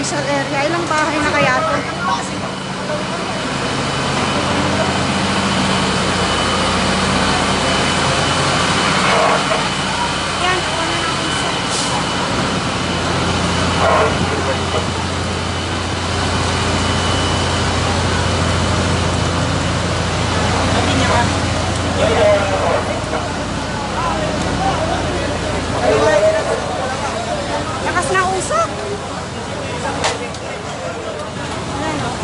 residential area. Ilang bahay na kaya ito? Yan, ako na ng isa. Lakas na usok. Ayan o.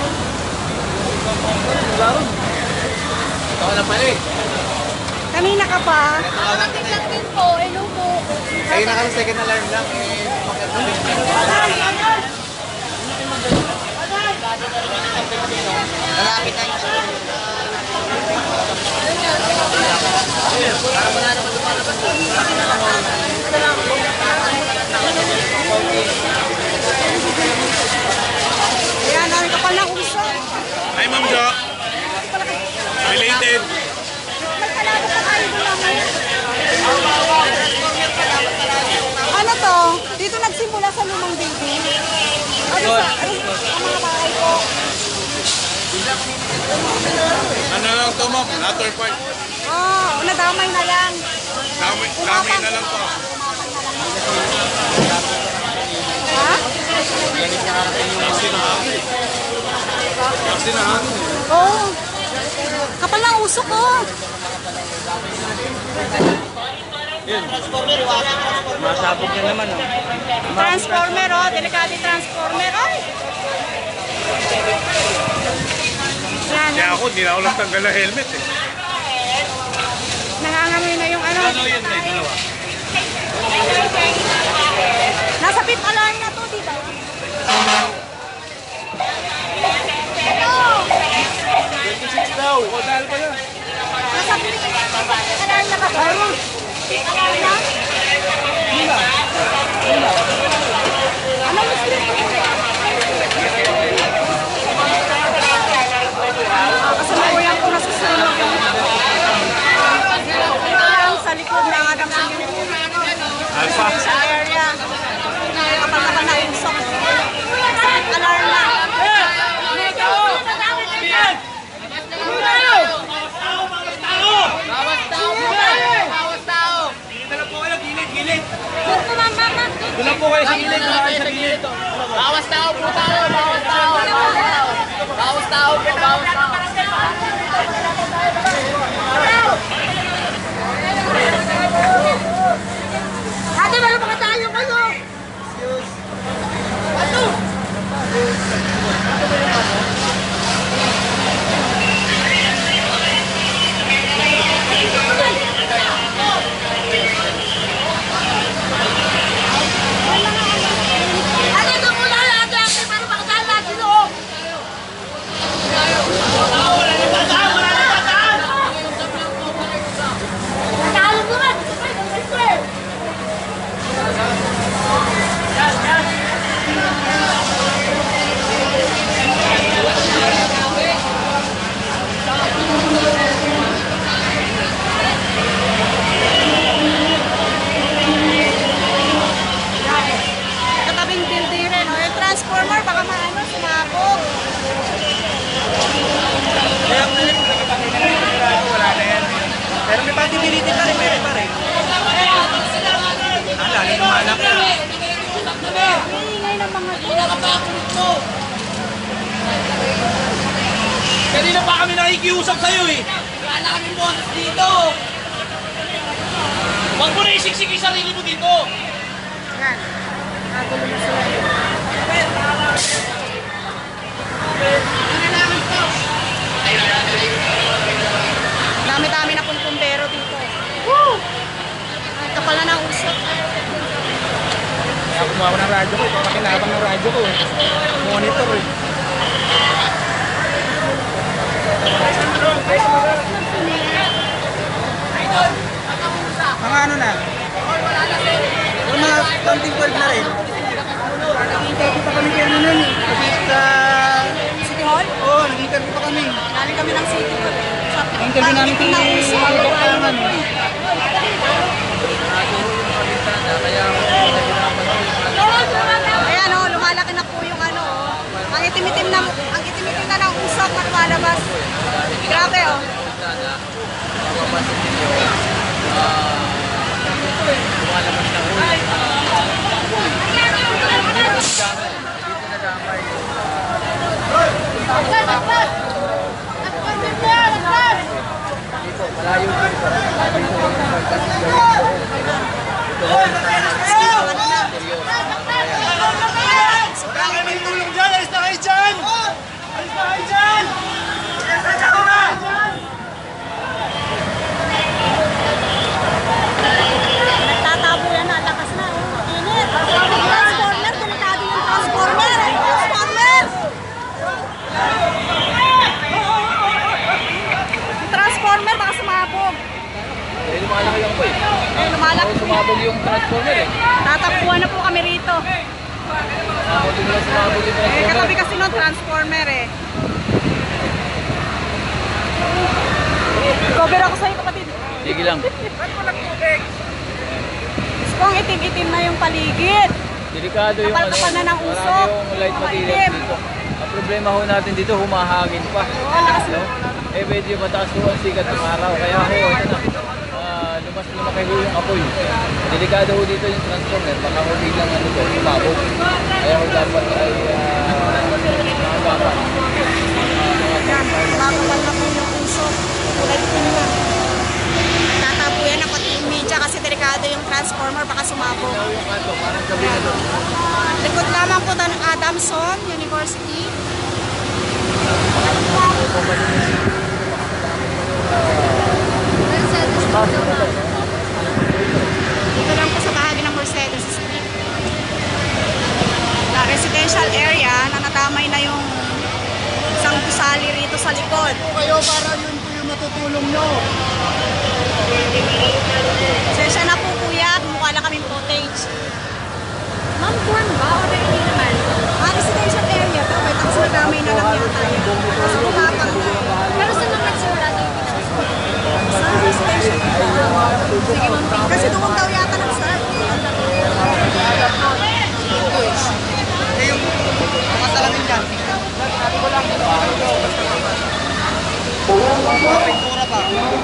Ito na pala eh. Kanina ka pa. Nakakating lang din po. Hello po. Kayo na kasi second alarm lang eh. Malapit na yung Ayan, ang kapal na usok. Hi, Ma'am Jo. Related. May kalabot na kayo doon naman. Ano to? Dito nagsimula sa lumang building. Ano sa? Ang mga bahay ko. Ano lang to, Ma'am? Latter part. Oh, nadamay na lang. Dami na lang to. Ha? Kasi na hangin eh. Oo. Oh. Kapal ng usok ko. masabog na naman oh. Transformer oh. Delikado yung transformer. Ay! Yan. Kaya ako, hindi na ako nagtanggal ng helmet eh. Nangangamoy na yung ano. Ano yun? May dalawa. Nasa fifth alarm na to, di ba? 26 daw. O, dahil pa yan. Nasa fifth alarm na ba? Fifth alarm na? Ano mas kasalukuyan ko na susunod yung lang sa likod ng Adam sa Alpha. sa area. Kapag na usok. Fifth alarm na. Doon po kayo sa gilid, sa gilid. Bawas tao po tayo. Bawas tao. Bawas tao po. Bawas tao. Ate, meron pa tayo kayo. Ano? Ate, ito muna ate. Ate, para makasal natin o. Natalo naman. Katabing building rin. O, yung transformer, baka maano, sumabog. Kaya kung wala na yan. Pero may possibility pa rin, pwede pa rin. Lalo yung malak na. Ingay ng mga Kanina pa kami nakikiusap sa'yo eh. Wala kami bonus dito. Huwag mo na isiksik yung sarili mo dito. Yan. Kagulo na sila. Dami-dami na pong pumbero dito. Woo! Ay, kapal na ng usok. Kaya kumuha ko ng radyo ko. Pakinabang ng radyo ko. Monitor eh. Mga ano na? Yung mga counting 12 na rin. Nag-interview pa kami kayo nun eh. Kasi sa... City Hall? Oo, nag-interview pa kami. Galing kami ng City Hall. Interview namin kung Bakangan. Ayan o, lumalaki na po yung ano, oh. Ang itim-itim na ng usok na lumalabas. Grabe, oh. Sana, mapapansin ninyo, lumalabas na ulit. Dito na damay. Dito, malayo dito. Dito yung magkasing gawin. Kaya may tulong dyan! Alis na kayo dyan! Alis na kayo dyan! Alis na kayo dyan! Nagtatabo yan na, lakas na, oh. Init. Transformer, delikado yung transformer. Transformer! Yung transformer, baka sumabog. Eh, lumalaki lang po eh. Eh, lumalak. Sumabog yung transformer eh. Tatakbuhan na po kami rito. Sumabog yung Eh, transformer. katabi kasi nung transformer, eh. Cover ako sa'yo, kapatid. Sige lang. Gusto kong itim-itim na yung paligid. Delikado yung ano, Kapal-kapal na ng usok. marami yung light materials Maitim. dito. Ang problema ho natin dito, humahagin pa. Oo, lakas No? Eh, medyo mataas ho ang sikat ng araw. Kaya ho, ito na. Lumaki ho yung apoy. Delikado ho dito yung transformer. Baka ho biglang ano to, sumabog. Kaya ho dapat ay makagapan. Makakapal na po yung usok. Kulay itim na. Tatapo yan ang pati yung media kasi delikado yung transformer, baka sumabog. Yung ato, parang gabi na doon. Likod lamang po ng Adamson University. Dito lang po sa bahagi ng Mercedes Street. Na residential area na natamay na yung isang gusali rito sa likod. Kayo para yun po yung matutulong nyo. Sensya na po kuya, mukha lang kaming footage. Ma'am, corn ba? O hindi naman? Residential area. Pero tapos natamay na lang yata tayo. Kasi kumapang na. Pero saan naman nagsimula tayo? Sa residential area. Sige ma'am. Kasi doon daw yata nag-start. Eh yung mga salamin dyan. Pintura pa.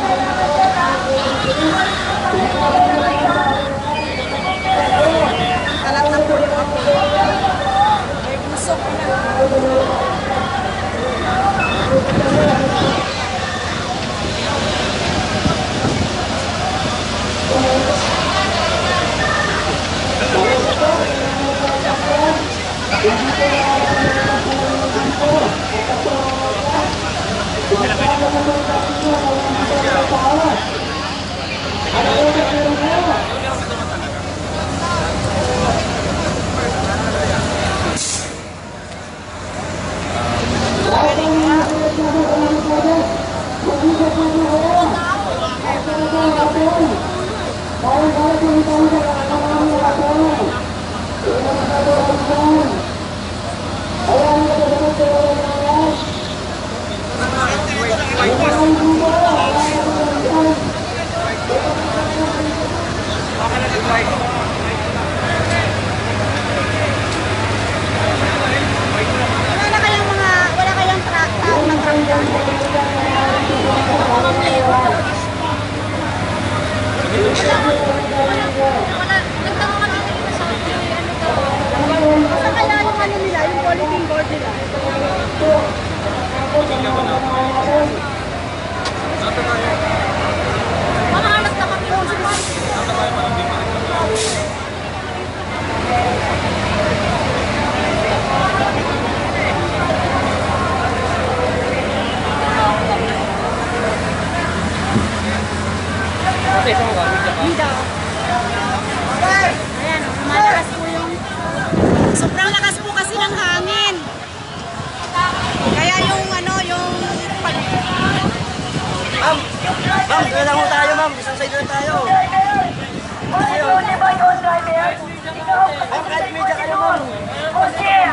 Kalat na po yung ako. May busok na. Wala kayang truck, tao ng truck dyan. Basta kaya yung ano nila, yung bulletin board nila. Mamahalas na kami yung Hindi. Ayan, malakas po yung... Sobrang lakas po kasi ng hangin. Kaya yung ano, yung... Ma'am, doon lang ho tayo ma'am. Isang side doon tayo. Ma'am, kahit media kayo ma'am.